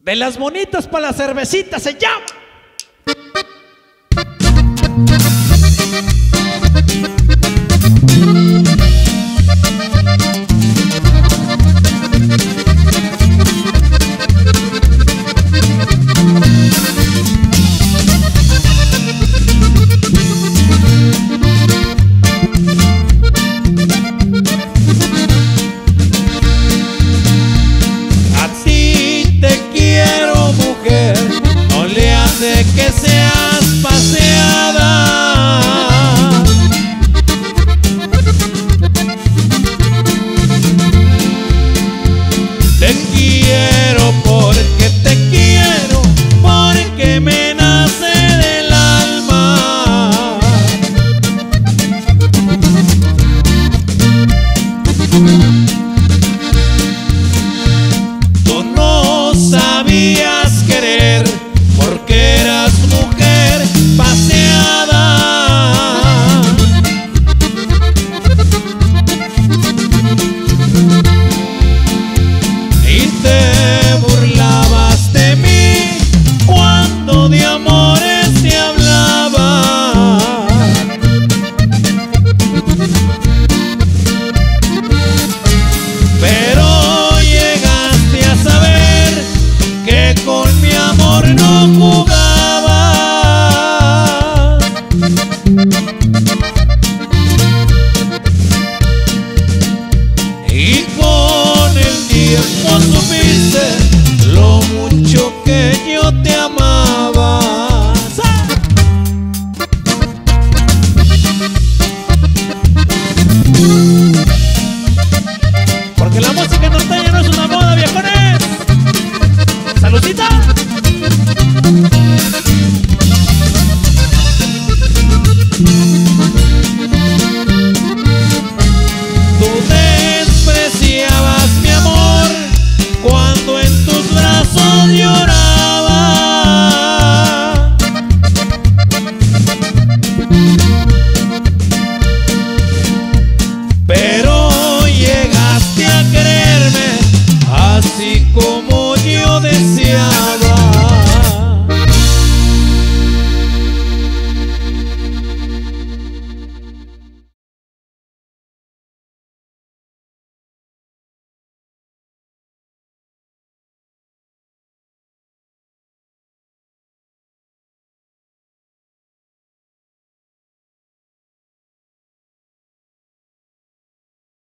De las bonitas para la cervecita se llama. De que seas paseada, te quiero porque te quiero, porque me nace del alma. Tú no sabías querer porque eras mujer paseada, y te burlabas de mí cuando de amores te hablaba. Pero llegaste a saber que con mi amor no